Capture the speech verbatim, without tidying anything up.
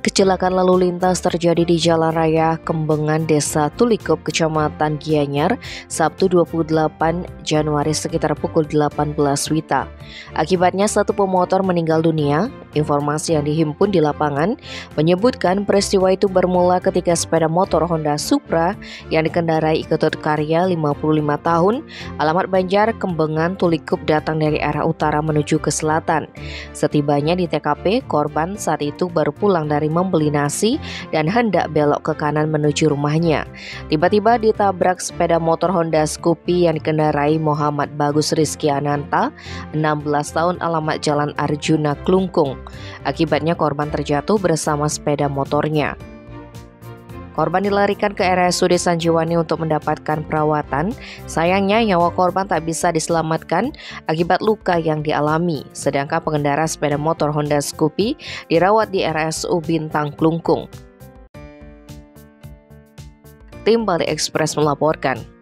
Kecelakaan lalu lintas terjadi di Jalan Raya Kembengan, Desa Tulikup, Kecamatan Gianyar, Sabtu dua puluh delapan Januari sekitar pukul delapan belas W I B. Akibatnya satu pemotor meninggal dunia. Informasi yang dihimpun di lapangan menyebutkan peristiwa itu bermula ketika sepeda motor Honda Supra yang dikendarai Ketut Karya lima puluh lima tahun, alamat Banjar, Kembengan, Tulikup datang dari arah utara menuju ke selatan. Setibanya di T K P, korban saat itu baru pulang dari membeli nasi dan hendak belok ke kanan menuju rumahnya. Tiba-tiba ditabrak sepeda motor Honda Scoopy yang dikendarai Muhammad Bagus Rizky Ananta, enam belas tahun, alamat Jalan Arjuna, Klungkung. Akibatnya korban terjatuh bersama sepeda motornya. Korban dilarikan ke R S U D Sanjiwani untuk mendapatkan perawatan. Sayangnya nyawa korban tak bisa diselamatkan akibat luka yang dialami. Sedangkan pengendara sepeda motor Honda Scoopy dirawat di R S U Bintang, Klungkung. Tim Bali Express melaporkan.